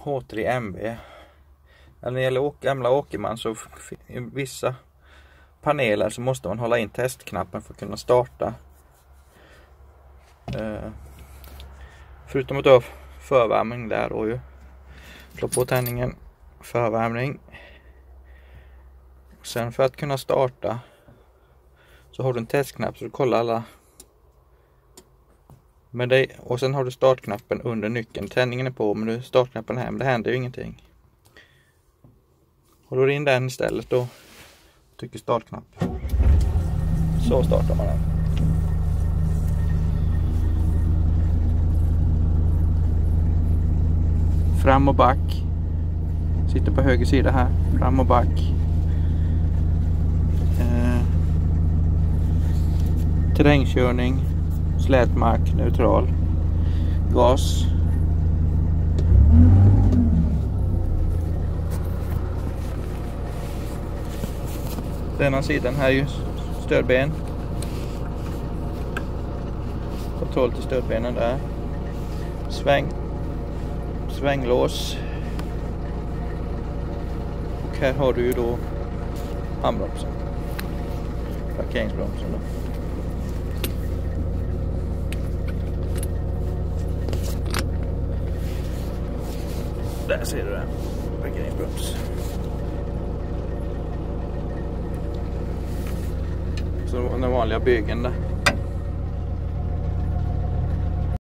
H3MB. När det gäller gamla Åkerman så i vissa paneler så måste man hålla in testknappen för att kunna starta. Förutom att ha förvärmning där och ju slå på tändningen, förvärmning. Sen för att kunna starta så har du en testknapp så du kollar alla med dig, och sen har du startknappen under nyckeln. Tändningen är på men du startknappen här, men det händer ju ingenting. Håller du in den istället då trycker startknapp. Så startar man den. Fram och back. Sitter på höger sida här. Fram och back. Terrängkörning. Slätmark. Neutral. Gas. Denna sidan här är ju stödben. Kontroll till stödbenen där. Svänglås. Och här har du ju då handbromsen. Parkeringsbromsen då. Där ser du den. Parkeringsbroms. Så den vanliga bygeln där.